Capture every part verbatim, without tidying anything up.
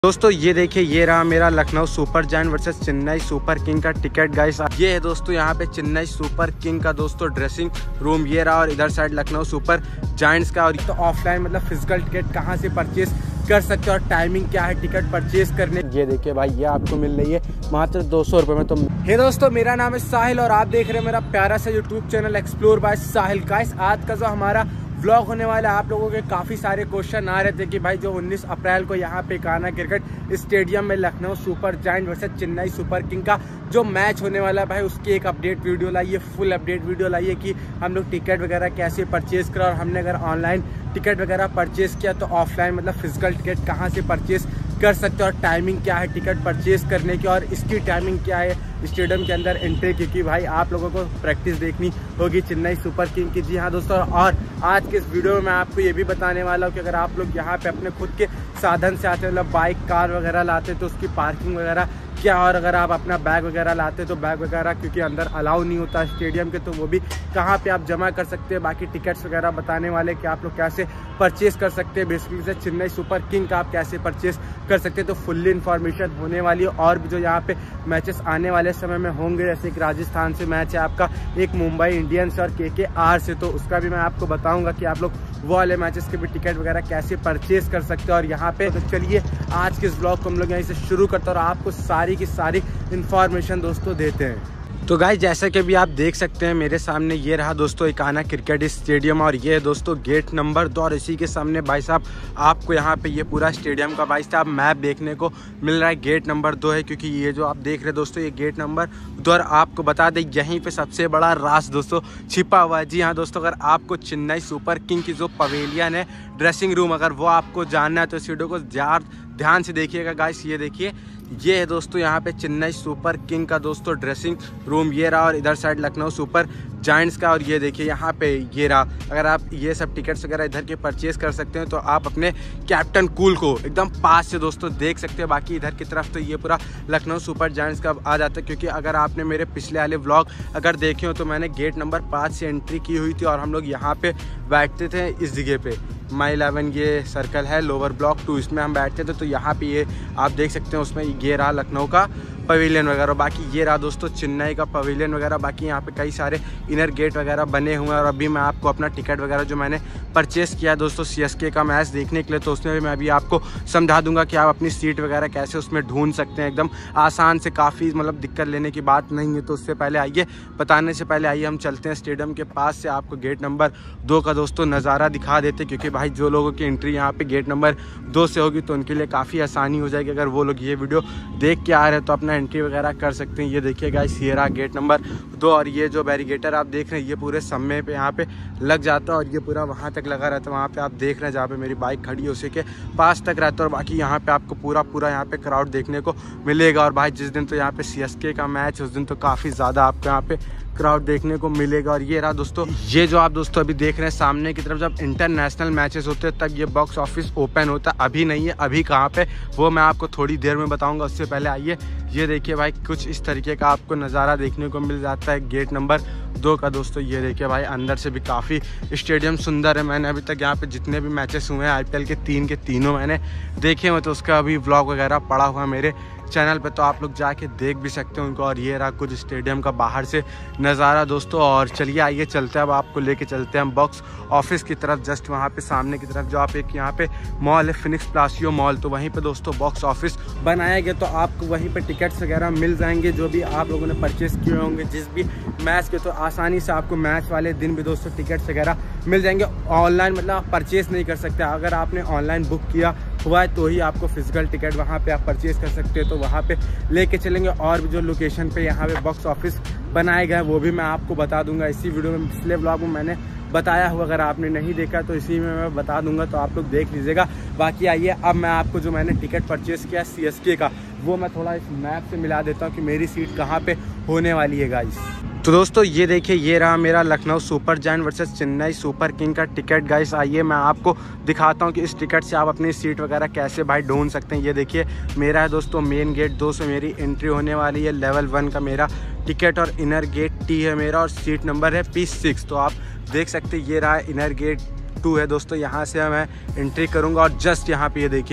दोस्तों ये देखिए, ये रहा मेरा Lucknow super giant versus Chennai super king का टिकट गाइस। ये है दोस्तों यहाँ पे चेन्नई सुपर किंग का दोस्तों ड्रेसिंग रूम ये रहा, और इधर साइड लखनऊ सुपर जायंट्स का। और तो ऑफलाइन मतलब फिजिकल टिकट कहाँ से परचेज कर सकते हो और टाइमिंग क्या है टिकट परचेज करने। ये देखिए भाई, ये आपको मिल रही है मात्र दो सौ रुपये में। तो हे दोस्तों, मेरा नाम है साहिल और आप देख रहे हैं मेरा प्यारा सा YouTube channel explore by Sahil. Guys आज का जो हमारा व्लॉग होने वाला है, आप लोगों के काफ़ी सारे क्वेश्चन आ रहे थे कि भाई जो उन्नीस अप्रैल को यहाँ पे कान्हा क्रिकेट स्टेडियम में Lucknow super giant versus Chennai super king का जो मैच होने वाला है भाई, उसकी एक अपडेट वीडियो लाइए, फुल अपडेट वीडियो लाइए कि हम लोग टिकट वगैरह कैसे परचेज करा, और हमने अगर ऑनलाइन टिकट वगैरह परचेज किया तो ऑफलाइन मतलब फिजिकल टिकट कहाँ से परचेज कर सकते हो और टाइमिंग क्या है टिकट परचेज करने की, और इसकी टाइमिंग क्या है स्टेडियम के अंदर एंट्री की। कि भाई आप लोगों को प्रैक्टिस देखनी होगी चेन्नई सुपर किंग की। जी हाँ दोस्तों, और आज के इस वीडियो में मैं आपको ये भी बताने वाला हूँ कि अगर आप लोग यहाँ पे अपने खुद के साधन से आते मतलब बाइक कार वगैरह लाते तो उसकी पार्किंग वगैरह क्या, और अगर आप अपना बैग वगैरह लाते तो बैग वगैरह क्योंकि अंदर अलाउ नहीं होता स्टेडियम के, तो वो भी कहाँ पे आप जमा कर सकते हैं। बाकी टिकट्स वगैरह बताने वाले कि आप लोग कैसे परचेज कर सकते हैं, बेसिकली से चेन्नई सुपर किंग का आप कैसे परचेज कर सकते हैं। तो फुल्ली इन्फॉर्मेशन होने वाली है, और भी जो यहाँ पे मैचेस आने वाले समय में होंगे, जैसे एक राजस्थान से मैच है आपका, एक मुंबई इंडियंस और के के आर से, तो उसका भी मैं आपको बताऊंगा कि आप लोग वो वाले मैचेस के भी टिकट वगैरह कैसे परचेज कर सकते हो। और यहाँ पे तो चलिए आज के इस ब्लॉग को हम लोग यहीं से शुरू करते हैं और आपको सारी की सारी इन्फॉर्मेशन दोस्तों देते हैं। तो गाइस जैसा कि अभी आप देख सकते हैं मेरे सामने ये रहा दोस्तों एक कान्हा क्रिकेट स्टेडियम, और ये है दोस्तों गेट नंबर दो, और इसी के सामने भाई साहब आपको यहाँ पे ये पूरा स्टेडियम का भाई साहब मैप देखने को मिल रहा है। गेट नंबर दो है क्योंकि ये जो आप देख रहे हैं दोस्तों ये गेट नंबर दो, और आपको बता दें यहीं पे सबसे बड़ा राज दोस्तों छिपा हुआ है। जी हाँ दोस्तों, अगर आपको चेन्नई सुपर किंग की जो पवेलियन है ड्रेसिंग रूम, अगर वो आपको जानना है तो इस वीडियो को ध्यान से देखिएगा गाइस। ये देखिए, ये है दोस्तों यहाँ पे चेन्नई सुपर किंग का दोस्तों ड्रेसिंग रूम ये रहा, और इधर साइड लखनऊ सुपर जायंट्स का। और ये देखिए यहाँ पे ये रहा, अगर आप ये सब टिकट्स वगैरह इधर के परचेज कर सकते हैं तो आप अपने कैप्टन कूल को एकदम पास से दोस्तों देख सकते हैं। बाकी इधर की तरफ तो ये पूरा लखनऊ सुपर जायंट्स का आ जाता है, क्योंकि अगर आपने मेरे पिछले वाले व्लॉग अगर देखे हो तो मैंने गेट नंबर पाँच से एंट्री की हुई थी, और हम लोग यहाँ पे बैठते थे इस जगह पे, माई इलेवन ये सर्कल है लोअर ब्लॉक टू, इसमें हम बैठते थे। तो यहाँ पे ये आप देख सकते हैं, उसमें ये रहा लखनऊ का पवेलियन वगैरह, बाकी ये रहा दोस्तों चेन्नई का पवेलियन वगैरह। बाकी यहाँ पे कई सारे इनर गेट वगैरह बने हुए हैं। और अभी मैं आपको अपना टिकट वगैरह जो मैंने परचेस किया दोस्तों सी एस के का मैच देखने के लिए, तो उसमें भी मैं अभी आपको समझा दूंगा कि आप अपनी सीट वगैरह कैसे उसमें ढूंढ सकते हैं। एकदम आसान से, काफ़ी मतलब दिक्कत लेने की बात नहीं है। तो उससे पहले आइए, बताने से पहले आइए हम चलते हैं स्टेडियम के पास से, आपको गेट नंबर दो का दोस्तों नज़ारा दिखा देते, क्योंकि भाई जो लोगों की एंट्री यहाँ पे गेट नंबर दो से होगी तो उनके लिए काफ़ी आसानी हो जाएगी। अगर वो लोग ये वीडियो देख के आ रहे हैं तो अपना एंट्री वगैरह कर सकते हैं। ये देखिए गाइस, ये रहा गेट नंबर दो, और ये जो बैरिगेटर आप देख रहे हैं ये पूरे समय पे यहाँ पे लग जाता है, और ये पूरा वहाँ तक लगा रहता है। वहाँ पे आप देख रहे हैं जहाँ पे मेरी बाइक खड़ी है उसी के पास तक रहता है। और बाकी यहाँ पे आपको पूरा पूरा यहाँ पे क्राउड देखने को मिलेगा। और भाई जिस दिन तो यहाँ पे सी एस के का मैच है उस दिन तो काफ़ी ज़्यादा आपको यहाँ पे क्राउड देखने को मिलेगा। और ये रहा दोस्तों, ये जो आप दोस्तों अभी देख रहे हैं सामने की तरफ, जब इंटरनेशनल मैचेस होते हैं तब ये बॉक्स ऑफिस ओपन होता है। अभी नहीं है, अभी कहाँ पे वो मैं आपको थोड़ी देर में बताऊंगा। उससे पहले आइए, ये देखिए भाई कुछ इस तरीके का आपको नज़ारा देखने को मिल जाता है गेट नंबर दो का दोस्तों। ये देखिए भाई अंदर से भी काफ़ी स्टेडियम सुंदर है। मैंने अभी तक यहाँ पे जितने भी मैचेस हुए हैं आई पी एल के तीन के तीनों मैंने देखे हुए, तो उसका अभी व्लॉग वगैरह पड़ा हुआ मेरे चैनल पे, तो आप लोग जाके देख भी सकते हैं उनको। और ये रहा कुछ स्टेडियम का बाहर से नज़ारा दोस्तों। और चलिए आइए चलते हैं, अब आपको लेके चलते हैं हम बॉक्स ऑफिस की तरफ। जस्ट वहाँ पे सामने की तरफ जो आप एक यहाँ पे मॉल है फिनिक्स प्लासियो मॉल, तो वहीं पे दोस्तों बॉक्स ऑफिस बनाया गया, तो आपको वहीं पे टिकट्स वगैरह मिल जाएंगे जो भी आप लोगों ने परचेस किए होंगे जिस भी मैच के, तो आसानी से आपको मैच वाले दिन भी दोस्तों टिकट्स वगैरह मिल जाएंगे। ऑनलाइन मतलब आप परचेस नहीं कर सकते, अगर आपने ऑनलाइन बुक किया हुआ है तो ही आपको फिजिकल टिकट वहाँ पे आप परचेज कर सकते हैं, तो वहाँ पे लेके चलेंगे। और भी जो लोकेशन पे यहाँ पे बॉक्स ऑफिस बनाया गया है वो भी मैं आपको बता दूंगा इसी वीडियो में। पिछले ब्लॉग में मैंने बताया हुआ, अगर आपने नहीं देखा तो इसी में मैं बता दूंगा, तो आप लोग देख लीजिएगा। बाकी आइए अब मैं आपको जो मैंने टिकट परचेज किया सी एस के का वो मैं थोड़ा इस मैप से मिला देता हूँ कि मेरी सीट कहाँ पे होने वाली है गाइस। तो दोस्तों ये देखिए, ये रहा मेरा Lucknow super giant versus Chennai super king का टिकट गाइस। आइए मैं आपको दिखाता हूँ कि इस टिकट से आप अपनी सीट वगैरह कैसे भाई ढूंढ सकते हैं। ये देखिए मेरा है दोस्तों मेन गेट दो से मेरी एंट्री होने वाली है, लेवल वन का मेरा टिकट, और इनर गेट टी है मेरा, और सीट नंबर है पी सिक्स। तो आप देख सकते हैं ये रहा इनर गेट टू है दोस्तों, यहाँ से मैं एंट्री करूँगा और जस्ट यहाँ पे ये देखिए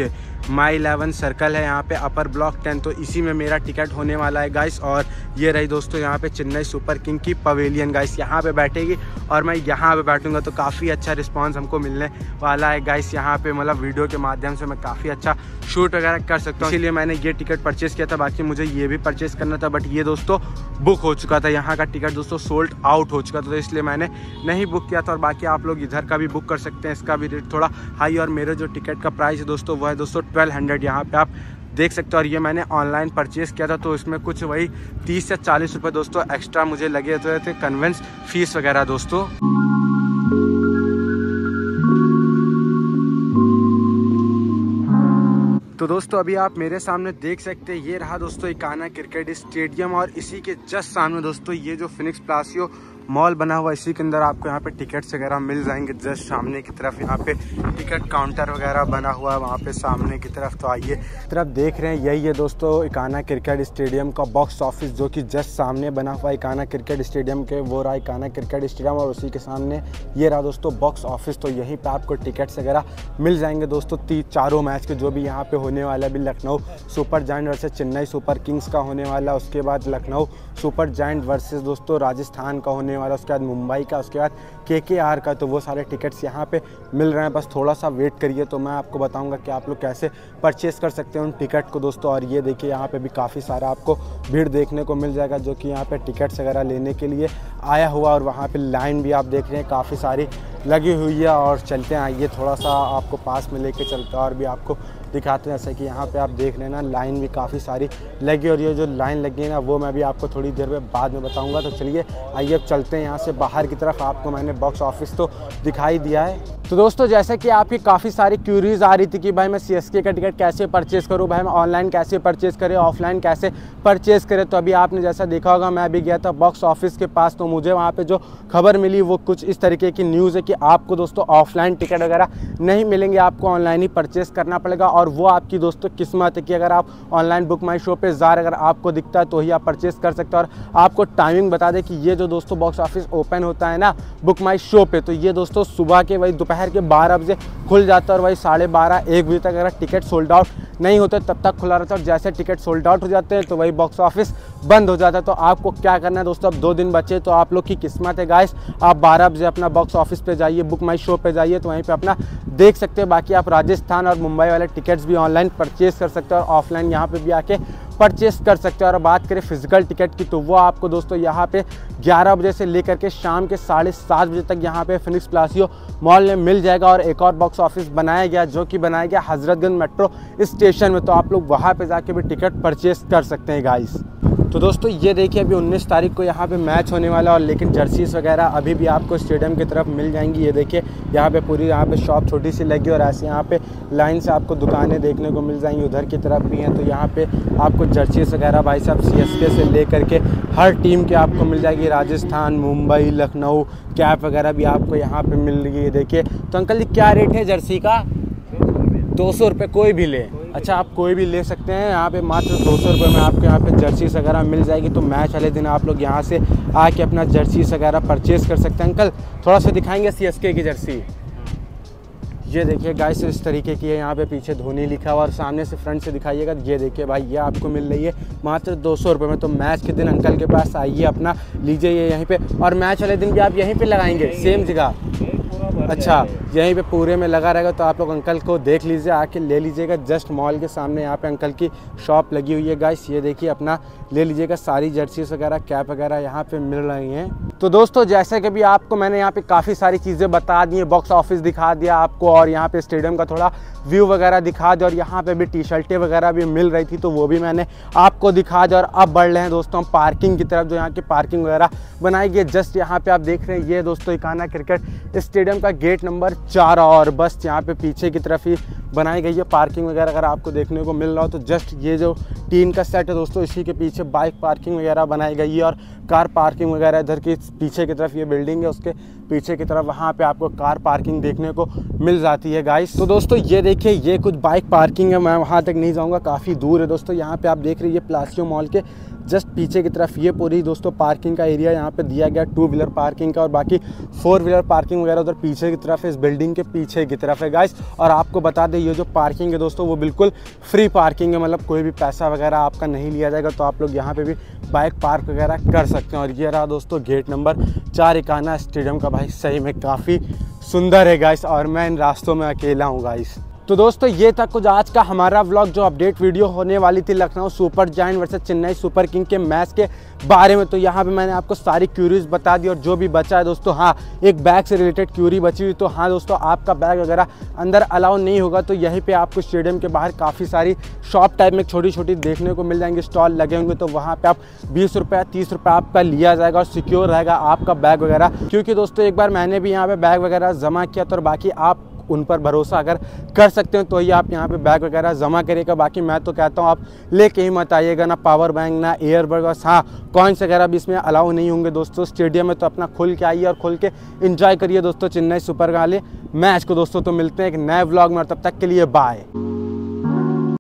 माई इलेवन सर्कल है यहाँ पे अपर ब्लॉक टेन, तो इसी में मेरा टिकट होने वाला है गाइस। और ये रही दोस्तों यहाँ पे चेन्नई सुपर किंग की पवेलियन गाइस, यहाँ पे बैठेगी और मैं यहाँ पे बैठूंगा, तो काफ़ी अच्छा रिस्पांस हमको मिलने वाला है गाइस। यहाँ पे मतलब वीडियो के माध्यम से मैं काफ़ी अच्छा शूट वगैरह कर सकता हूँ, इसीलिए मैंने ये टिकट परचेज़ किया था। बाकी मुझे ये भी परचेज़ करना था, बट ये दोस्तों बुक हो चुका था, यहाँ का टिकट दोस्तों सोल्ड आउट हो चुका था, तो इसलिए मैंने नहीं बुक किया था। और बाकी आप लोग इधर का भी बुक कर सकते हैं, इसका भी रेट थोड़ा हाई। और मेरे जो टिकट का प्राइस है दोस्तों वो है दोस्तों ट्वेल्व हंड्रेड, यहाँ पे आप देख सकते हो। और ये मैंने ऑनलाइन परचेज़ किया था, तो इसमें कुछ वही तीस से चालीस रुपये दोस्तों एक्स्ट्रा मुझे लगे थे कन्वेंस फीस वगैरह दोस्तों। तो दोस्तों अभी आप मेरे सामने देख सकते हैं, ये रहा दोस्तों इकाना क्रिकेट स्टेडियम, और इसी के जस्ट सामने दोस्तों ये जो फिनिक्स प्लासियो मॉल बना हुआ, इसी के अंदर आपको यहाँ पे टिकट्स वगैरह मिल जाएंगे। जस्ट सामने की तरफ यहाँ पे टिकट काउंटर वगैरह बना हुआ है, वहाँ पे सामने की तरफ। तो आइए तरफ देख रहे हैं, यही है दोस्तों इकाना क्रिकेट स्टेडियम का बॉक्स ऑफिस, जो कि जस्ट सामने बना हुआ है इकाना क्रिकेट स्टेडियम के। वो रहा इकाना क्रिकेट स्टेडियम, और उसी के सामने ये रहा दोस्तों बॉक्स ऑफिस। तो यहीं पर आपको टिकट्स वगैरह मिल जाएंगे दोस्तों, तीन चारों मैच के जो भी यहाँ पे होने वाला है। अभी Lucknow super giant versus Chennai super kings का होने वाला, उसके बाद लखनऊ सुपर जायंट वर्सेस दोस्तों राजस्थान का होने वाला, उसके बाद मुंबई का, उसके बाद केकेआर का। तो वो सारे टिकट्स यहाँ पे मिल रहे हैं, बस थोड़ा सा वेट करिए तो मैं आपको बताऊंगा कि आप लोग कैसे परचेस कर सकते हैं उन टिकट को दोस्तों। और ये देखिए यहाँ पे भी काफ़ी सारा आपको भीड़ देखने को मिल जाएगा, जो कि यहाँ पे टिकट्स वगैरह लेने के लिए आया हुआ। और वहाँ पे लाइन भी आप देख रहे हैं काफ़ी सारी लगी हुई है। और चलते हैं, आइए थोड़ा सा आपको पास में लेके चलते हैं और भी आपको दिखाते हैं। जैसे कि यहाँ पे आप देख रहे हैं ना, लाइन भी काफ़ी सारी लगी, और ये जो लाइन लगी है ना वो मैं भी आपको थोड़ी देर में बाद में बताऊंगा। तो चलिए आइए अब चलते हैं यहाँ से बाहर की तरफ। आपको मैंने बॉक्स ऑफिस तो दिखाई दिया है। तो दोस्तों जैसे कि आपकी काफ़ी सारी क्यूरीज आ रही थी कि भाई मैं सीएसके का टिकट कैसे परचेस करूँ, भाई मैं ऑनलाइन कैसे परचेस करें, ऑफलाइन कैसे परचेस करें। तो अभी आपने जैसा देखा होगा, मैं भी गया था बॉक्स ऑफिस के पास, तो मुझे वहाँ पे जो खबर मिली वो कुछ इस तरीके की न्यूज़ है कि आपको दोस्तों ऑफलाइन टिकट वगैरह नहीं मिलेंगे, आपको ऑनलाइन ही परचेस करना पड़ेगा। और वो आपकी दोस्तों किस्मत है कि अगर आप ऑनलाइन बुक माई शो पे ज़ार अगर आपको दिखता है तो ही आप परचेस कर सकते हो। और आपको टाइमिंग बता दें कि ये जो दोस्तों बॉक्स ऑफिस ओपन होता है ना बुक माई शो पे, तो ये दोस्तों सुबह के वही दोपहर के बारह बजे खुल जाता है, और वही साढ़े बारह एक बजे तक अगर टिकट सोल्ड आउट नहीं होते तब तक खुला रहता है। और जैसे टिकट सोल्ड आउट हो जाते हैं तो वही बॉक्स ऑफिस बंद हो जाता है। तो आपको क्या करना है दोस्तों, अब दो दिन बचे, तो आप लोग की किस्मत है गाइस, आप बारह बजे अपना बॉक्स ऑफिस पे जाइए, बुक माई शो पे जाइए, तो वहीं पे अपना देख सकते हैं। बाकी आप राजस्थान और मुंबई वाले टिकट्स भी ऑनलाइन परचेज कर सकते हैं, और ऑफलाइन यहाँ पे भी आके परचेस कर सकते हैं। और बात करें फिजिकल टिकट की, तो वो आपको दोस्तों यहाँ पे ग्यारह बजे से लेकर के शाम के साढ़े सात बजे तक यहाँ पे फिनिक्स प्लासियो मॉल में मिल जाएगा। और एक और बॉक्स ऑफिस बनाया गया, जो कि बनाया गया हजरतगंज मेट्रो स्टेशन में, तो आप लोग वहाँ पे जाके भी टिकट परचेस कर सकते हैं गाइस। तो दोस्तों ये देखिए अभी उन्नीस तारीख को यहाँ पे मैच होने वाला है, और लेकिन जर्सीज वगैरह अभी भी आपको स्टेडियम की तरफ मिल जाएंगी। ये देखिए यहाँ पे पूरी यहाँ पे शॉप छोटी सी लगी, और ऐसे यहाँ पे लाइन से आपको दुकानें देखने को मिल जाएंगी, उधर की तरफ भी हैं। तो यहाँ पे आपको जर्सीज वगैरह भाई साहब सीएसके से लेकर के हर टीम के आपको मिल जाएगी, राजस्थान, मुंबई, लखनऊ, कैप वगैरह भी आपको यहाँ पर मिल रही है। देखिए तो अंकल जी क्या रेट है जर्सी का? दो सौ रुपये कोई भी ले। अच्छा आप कोई भी ले सकते हैं, यहाँ पे मात्र दो सौ रुपये में आपको यहाँ पे जर्सीस वगैरह मिल जाएगी। तो मैच वाले दिन आप लोग यहाँ से आके अपना जर्सीस वगैरह परचेज़ कर सकते हैं। अंकल थोड़ा सा दिखाएंगे सीएसके की जर्सी? ये देखिए गाइस इस तरीके की है, यहाँ पे पीछे धोनी लिखा हुआ, और सामने से फ्रंट से दिखाइएगा। ये देखिए भाई ये आपको मिल रही है मात्र दो सौ रुपये में। तो मैच के दिन अंकल के पास आइए, अपना लीजिए ये यहीं पे, और मैच वाले दिन भी आप यहीं पे लगाएंगे सेम जगह? अच्छा यहीं पे पूरे में लगा रहेगा। तो आप लोग अंकल को देख लीजिए, आके ले लीजिएगा। जस्ट मॉल के सामने यहाँ पे अंकल की शॉप लगी हुई है गाइस, ये देखिए अपना ले लीजिएगा। सारी जर्सीज वगैरह कैप वगैरह यहाँ पे मिल रही हैं। तो दोस्तों जैसे कि भी आपको मैंने यहाँ पे काफ़ी सारी चीज़ें बता दी हैं, बॉक्स ऑफिस दिखा दिया आपको, और यहाँ पे स्टेडियम का थोड़ा व्यू वगैरह दिखा दिया, और यहाँ पे भी टी शर्टें वगैरह भी मिल रही थी तो वो भी मैंने आपको दिखा दिया। और अब बढ़ रहे हैं दोस्तों हम पार्किंग की तरफ, जो यहाँ की पार्किंग वगैरह बनाई गई। जस्ट यहाँ पे आप देख रहे हैं ये दोस्तों इकाना क्रिकेट स्टेडियम का गेट नंबर चार, और बस यहाँ पे पीछे की तरफ ही बनाई गई है पार्किंग वगैरह। अगर आपको देखने को मिल रहा हो तो जस्ट ये जो टीन का सेट है दोस्तों, इसी के पीछे बाइक पार्किंग वगैरह बनाई गई है, और कार पार्किंग वगैरह इधर की पीछे की तरफ ये बिल्डिंग है, उसके पीछे की तरफ वहाँ पे आपको कार पार्किंग देखने को मिल जाती है गाइस। तो दोस्तों ये देखिए ये कुछ बाइक पार्किंग है, मैं वहाँ तक नहीं जाऊँगा, काफ़ी दूर है दोस्तों। यहाँ पे आप देख रहे हैं प्लासियो मॉल के जस्ट पीछे की तरफ ये पूरी दोस्तों पार्किंग का एरिया यहाँ पे दिया गया, टू व्हीलर पार्किंग का, और बाकी फोर व्हीलर पार्किंग वगैरह उधर पीछे की तरफ है, इस बिल्डिंग के पीछे की तरफ है गाइस। और आपको बता दें है ये जो पार्किंग है दोस्तों वो बिल्कुल फ्री पार्किंग है, मतलब कोई भी पैसा वगैरह आपका नहीं लिया जाएगा। तो आप लोग यहाँ पे भी बाइक पार्क वगैरह कर सकते हैं। और ये रहा दोस्तों गेट नंबर चार इकाना स्टेडियम का। भाई सही में काफ़ी सुंदर है गाइस, और मैं इन रास्तों में अकेला हूँ गाइस। तो दोस्तों ये था कुछ आज का हमारा व्लॉग जो अपडेट वीडियो होने वाली थी Lucknow super giant versus Chennai super king के मैच के बारे में। तो यहाँ पे मैंने आपको सारी क्यूरीज बता दी, और जो भी बचा है दोस्तों, हाँ एक बैग से रिलेटेड क्यूरी बची हुई। तो हाँ दोस्तों, आपका बैग वगैरह अंदर अलाउ नहीं होगा, तो यहीं पे आपको स्टेडियम के बाहर काफ़ी सारी शॉप टाइप में छोटी छोटी देखने को मिल जाएंगे, स्टॉल लगे होंगे। तो वहाँ पर आप बीस रुपया तीस रुपया आपका लिया जाएगा और सिक्योर रहेगा आपका बैग वगैरह। क्योंकि दोस्तों एक बार मैंने भी यहाँ पर बैग वगैरह जमा किया, तो बाकी आप उन पर भरोसा अगर कर सकते हो तो ही आप यहाँ पे बैग वगैरह जमा करिएगा। बाकी मैं तो कहता हूँ आप लेके ही मत आइएगा, ना पावर बैंक ना ईयरबड्स, हाँ कॉइन्स वगैरह भी इसमें अलाउ नहीं होंगे दोस्तों स्टेडियम में। तो अपना खुल के आइए और खुल के एंजॉय करिए दोस्तों चेन्नई सुपर वाले मैच को दोस्तों। तो मिलते हैं एक नए व्लॉग में, और तब तक के लिए बाय।